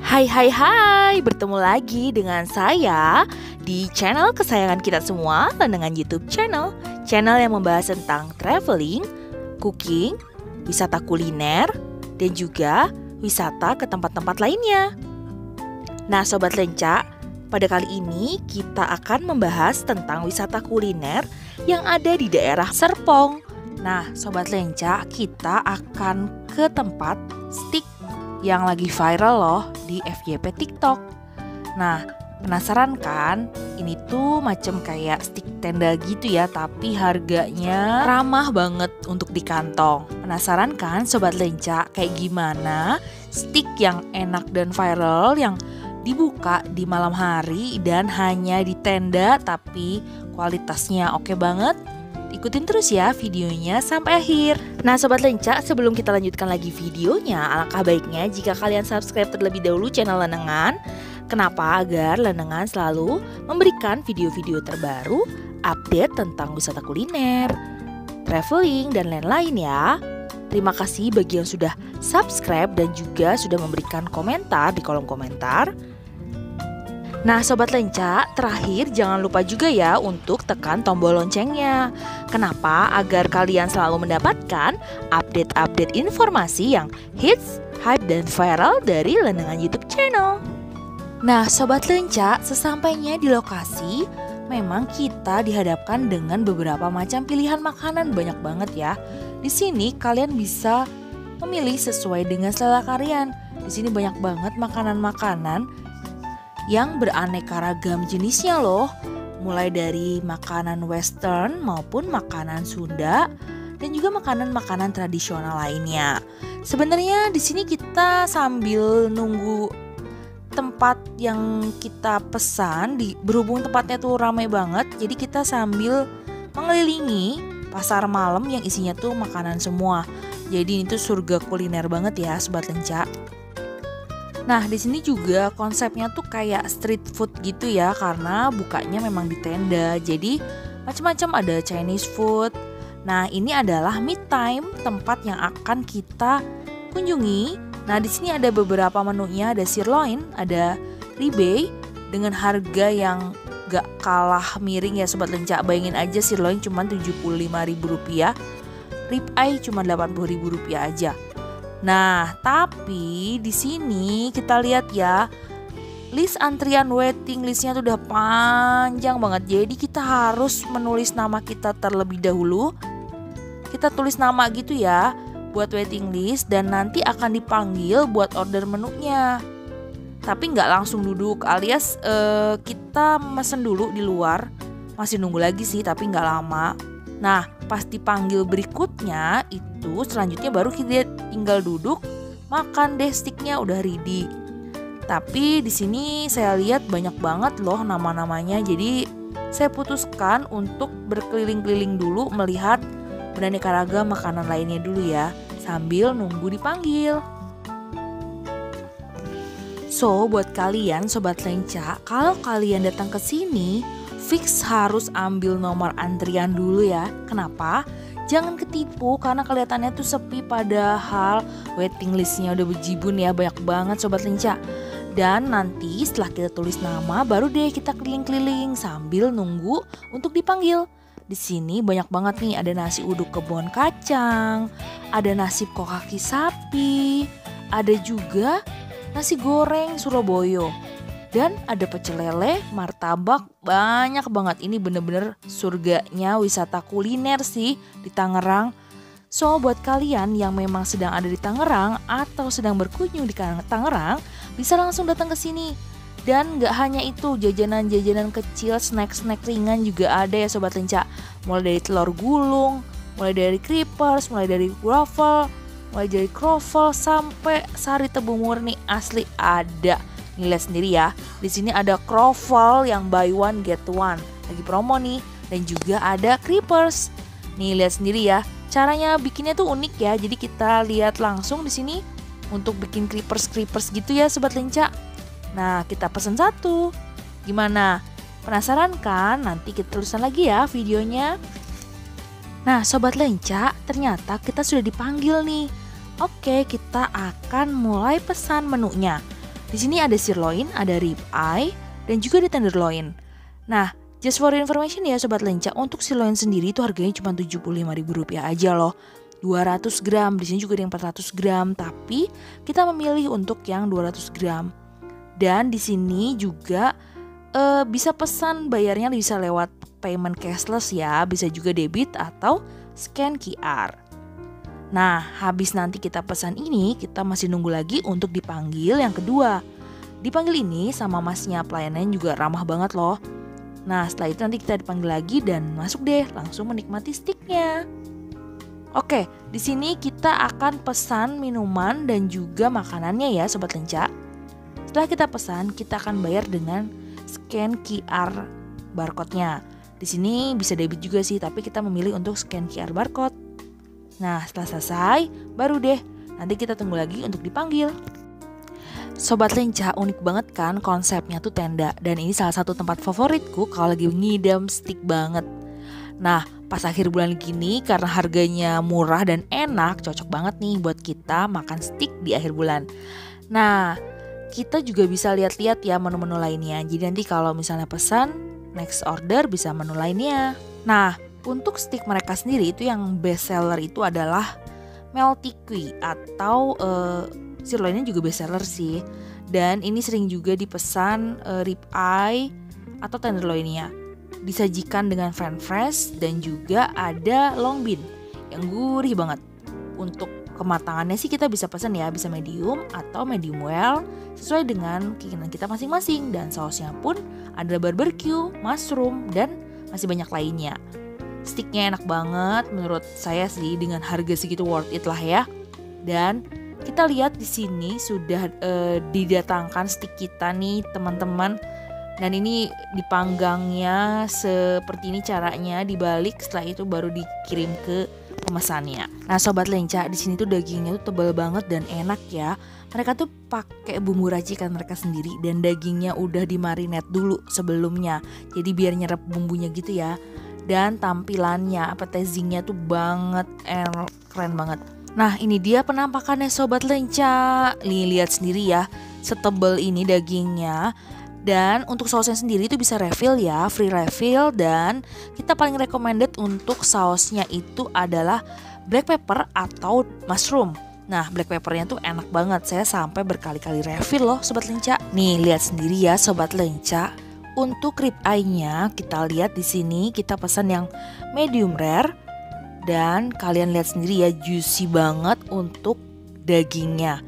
Hai hai hai, bertemu lagi dengan saya di channel kesayangan kita semua, Lenengan YouTube Channel. Channel yang membahas tentang traveling, cooking, wisata kuliner, dan juga wisata ke tempat-tempat lainnya. Nah Sobat Lenca, pada kali ini kita akan membahas tentang wisata kuliner yang ada di daerah Serpong. Nah Sobat Lenca, kita akan ke tempat steak yang lagi viral loh di FYP TikTok. Nah, penasaran kan? Ini tuh macam kayak stik tenda gitu ya, tapi harganya ramah banget untuk di kantong. Penasaran kan Sobat Lenca kayak gimana stik yang enak dan viral yang dibuka di malam hari dan hanya di tenda tapi kualitasnya oke banget? Ikutin terus ya videonya sampai akhir. Nah Sobat Lenca, sebelum kita lanjutkan lagi videonya, alangkah baiknya jika kalian subscribe terlebih dahulu channel Lenengan. Kenapa? Agar Lenengan selalu memberikan video-video terbaru, update tentang wisata kuliner, traveling, dan lain-lain ya. Terima kasih bagi yang sudah subscribe dan juga sudah memberikan komentar di kolom komentar. Nah Sobat Lenca, terakhir jangan lupa juga ya untuk tekan tombol loncengnya. Kenapa? Agar kalian selalu mendapatkan update-update informasi yang hits, hype, dan viral dari Lenengan YouTube Channel. Nah Sobat Lenca, sesampainya di lokasi, memang kita dihadapkan dengan beberapa macam pilihan makanan, banyak banget ya. Di sini kalian bisa memilih sesuai dengan selera kalian. Di sini banyak banget makanan-makanan yang beraneka ragam jenisnya loh, mulai dari makanan western maupun makanan Sunda dan juga makanan-makanan tradisional lainnya. Sebenarnya di sini kita sambil nunggu tempat yang kita pesan, berhubung tempatnya tuh ramai banget, jadi kita sambil mengelilingi pasar malam yang isinya tuh makanan semua. Jadi ini tuh surga kuliner banget ya Sobat Lenca. Nah di sini juga konsepnya tuh kayak street food gitu ya, karena bukanya memang di tenda. Jadi macam-macam, ada Chinese food. Nah ini adalah meat time, tempat yang akan kita kunjungi. Nah di sini ada beberapa menunya, ada sirloin, ada ribeye dengan harga yang gak kalah miring ya Sobat Lenca. Bayangin aja sirloin cuma Rp75.000, ribeye cuma Rp80.000 aja. Nah, tapi di sini kita lihat ya, list antrian waiting listnya tuh udah panjang banget. Jadi kita harus menulis nama kita terlebih dahulu. Kita tulis nama gitu ya buat waiting list, dan nanti akan dipanggil buat order menunya. Tapi nggak langsung duduk, alias kita mesen dulu di luar. Masih nunggu lagi sih, tapi nggak lama. Nah, pas dipanggil berikutnya itu selanjutnya baru kita tinggal duduk, makan deh steaknya udah ready. Tapi di sini saya lihat banyak banget loh nama-namanya. Jadi saya putuskan untuk berkeliling-keliling dulu melihat beraneka ragam makanan lainnya dulu ya, sambil nunggu dipanggil. So, buat kalian Sobat Lenca, kalau kalian datang ke sini, fix harus ambil nomor antrian dulu ya. Kenapa? Jangan ketipu karena kelihatannya tuh sepi, padahal waiting listnya udah bejibun ya, banyak banget Sobat Lenca. Dan nanti setelah kita tulis nama, baru deh kita keliling-keliling sambil nunggu untuk dipanggil. Di sini banyak banget nih, ada nasi uduk kebun kacang, ada nasi kok kaki sapi, ada juga nasi goreng Surabaya. Dan ada pecel lele, martabak, banyak banget. Ini bener-bener surganya wisata kuliner sih di Tangerang. So buat kalian yang memang sedang ada di Tangerang atau sedang berkunjung di Tangerang, bisa langsung datang ke sini. Dan gak hanya itu, jajanan-jajanan kecil, snack-snack ringan juga ada ya Sobat Lenca. Mulai dari telur gulung, mulai dari creepers, mulai dari waffle, mulai dari croffle sampai sari tebu murni, asli ada. Nih lihat sendiri ya, di sini ada croffle yang buy one get one, lagi promo nih, dan juga ada creepers. Nih lihat sendiri ya, caranya bikinnya tuh unik ya. Jadi kita lihat langsung di sini untuk bikin creepers gitu ya Sobat Lenca. Nah kita pesen satu, gimana? Penasaran kan? Nanti kita terusan lagi ya videonya. Nah Sobat Lenca, ternyata kita sudah dipanggil nih. Oke, kita akan mulai pesan menunya. Di sini ada sirloin, ada rib eye, dan juga ada tenderloin. Nah, just for information ya Sobat Lenca, untuk sirloin sendiri itu harganya cuma Rp75.000 aja loh. 200 gram, di sini juga ada yang 400 gram, tapi kita memilih untuk yang 200 gram. Dan di sini juga bisa pesan bayarnya bisa lewat payment cashless ya, bisa juga debit atau scan QR. Nah, habis nanti kita pesan ini, kita masih nunggu lagi untuk dipanggil yang kedua. Dipanggil ini sama masnya pelayanannya juga ramah banget loh. Nah, setelah itu nanti kita dipanggil lagi dan masuk deh, langsung menikmati steaknya. Oke, di sini kita akan pesan minuman dan juga makanannya ya Sobat Lenca. Setelah kita pesan, kita akan bayar dengan scan QR barcode-nya. Di sini bisa debit juga sih, tapi kita memilih untuk scan QR barcode. Nah, setelah selesai, baru deh nanti kita tunggu lagi untuk dipanggil. Sobat Lenca, unik banget kan konsepnya tuh tenda. Dan ini salah satu tempat favoritku kalau lagi ngidam steak banget. Nah, pas akhir bulan gini karena harganya murah dan enak, cocok banget nih buat kita makan steak di akhir bulan. Nah, kita juga bisa lihat-lihat ya menu-menu lainnya. Jadi nanti kalau misalnya pesan, next order bisa menu lainnya. Nah, untuk steak mereka sendiri itu yang best seller itu adalah Meltiki atau sirloinnya juga best seller sih. Dan ini sering juga dipesan rib eye atau tenderloinnya. Disajikan dengan fan fresh dan juga ada long bean yang gurih banget. Untuk kematangannya sih kita bisa pesan ya, bisa medium atau medium well sesuai dengan keinginan kita masing-masing. Dan sausnya pun ada barbecue, mushroom, dan masih banyak lainnya. Steaknya enak banget menurut saya sih, dengan harga segitu worth it lah ya. Dan kita lihat di sini sudah didatangkan steak kita nih teman-teman. Dan ini dipanggangnya seperti ini caranya, dibalik, setelah itu baru dikirim ke pemesannya. Nah Sobat Lenca, di sini tuh dagingnya tuh tebal banget dan enak ya. Mereka tuh pakai bumbu racikan mereka sendiri dan dagingnya udah dimarinate dulu sebelumnya. Jadi biar nyerap bumbunya gitu ya. Dan tampilannya, appetizingnya tuh banget, keren banget. Nah ini dia penampakannya Sobat Lenca. Lihat sendiri ya, setebal ini dagingnya. Dan untuk sausnya sendiri itu bisa refill ya, free refill. Dan kita paling recommended untuk sausnya itu adalah black pepper atau mushroom. Nah black peppernya tuh enak banget, saya sampai berkali-kali refill loh Sobat Lenca. Nih lihat sendiri ya Sobat Lenca. Untuk rib eye-nya kita lihat di sini kita pesan yang medium rare. Dan kalian lihat sendiri ya, juicy banget untuk dagingnya.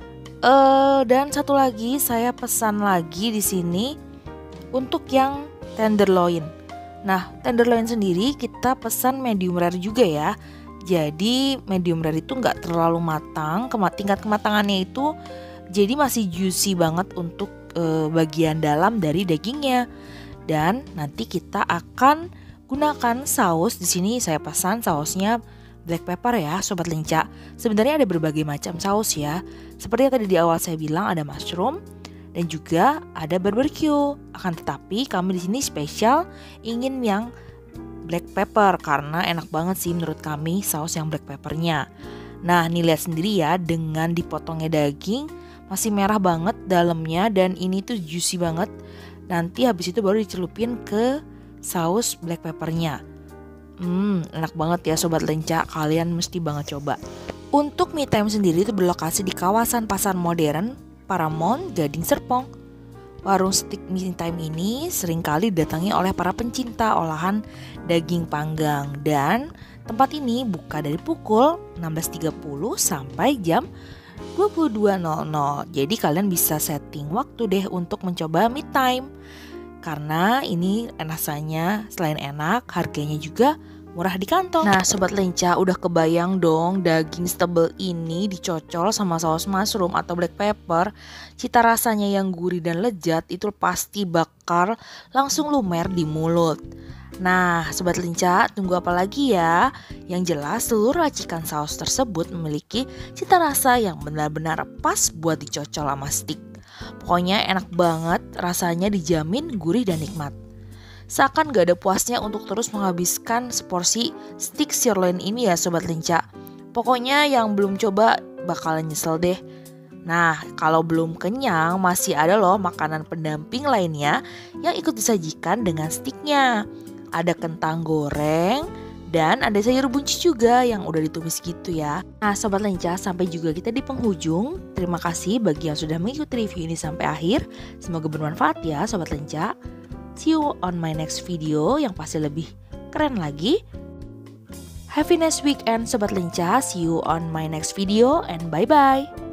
Dan satu lagi saya pesan lagi di sini untuk yang tenderloin. Nah, tenderloin sendiri kita pesan medium rare juga ya. Jadi medium rare itu nggak terlalu matang, tingkat kematangannya itu jadi masih juicy banget untuk bagian dalam dari dagingnya. Dan nanti kita akan gunakan saus. Di sini saya pesan sausnya black pepper ya Sobat Lenca. Sebenarnya ada berbagai macam saus ya. Seperti yang tadi di awal saya bilang, ada mushroom dan juga ada barbecue. Akan tetapi kami di sini spesial ingin yang black pepper karena enak banget sih menurut kami saus yang black peppernya. Nah nih lihat sendiri ya, dengan dipotongnya daging masih merah banget dalamnya dan ini tuh juicy banget. Nanti habis itu baru dicelupin ke saus black peppernya. Enak banget ya Sobat Lenca, kalian mesti banget coba. Untuk Me Time sendiri itu berlokasi di kawasan Pasar Modern, Paramount, Gading Serpong. Warung steak Me Time ini seringkali didatangi oleh para pencinta olahan daging panggang. Dan tempat ini buka dari pukul 16.30 sampai jam 22.00. Jadi kalian bisa setting waktu deh untuk mencoba Me Time. Karena ini rasanya selain enak, harganya juga murah di kantong. Nah Sobat Lenca, udah kebayang dong daging stebel ini dicocol sama saus mushroom atau black pepper. Cita rasanya yang gurih dan lezat itu pasti bakal langsung lumer di mulut. Nah Sobat Lenca, tunggu apa lagi ya? Yang jelas seluruh racikan saus tersebut memiliki cita rasa yang benar-benar pas buat dicocol sama steak. Pokoknya enak banget, rasanya dijamin gurih dan nikmat. Seakan gak ada puasnya untuk terus menghabiskan seporsi steak sirloin ini ya Sobat Lenca. Pokoknya yang belum coba bakalan nyesel deh. Nah, kalau belum kenyang, masih ada loh makanan pendamping lainnya yang ikut disajikan dengan stiknya. Ada kentang goreng, dan ada sayur buncis juga yang udah ditumis gitu ya. Nah, Sobat Lenca, sampai juga kita di penghujung. Terima kasih bagi yang sudah mengikuti review ini sampai akhir. Semoga bermanfaat ya Sobat Lenca. See you on my next video yang pasti lebih keren lagi. Have a nice weekend Sobat Lenca. See you on my next video and bye-bye.